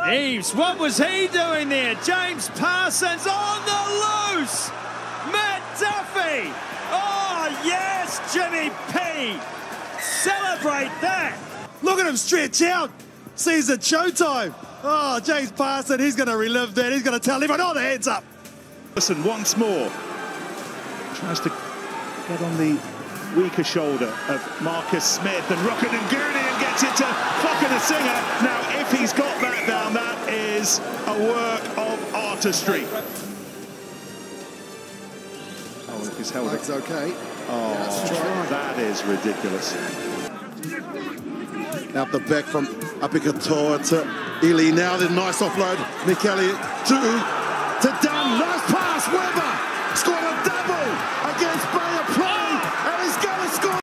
Eves, what was he doing there? James Parsons on the loose. Matt Duffy. Oh, yes, Jimmy P. Celebrate that. Look at him stretch out. Sees it showtime. Oh, James Parsons, he's going to relive that. He's going to tell everyone, oh, the head's up. Listen, once more. Tries to get on the weaker shoulder of Marcus Smith and Rocket and Gurney and gets it to Fucking a Singer. Now, if he's got that down, that is a work of artistry. Oh, if he's held That's it. okay. Oh, that is ridiculous. Out the back from Apicatoa to Ely. Now the nice offload. Nick Elliott to Dunn. Nice pass. Webber scored a double against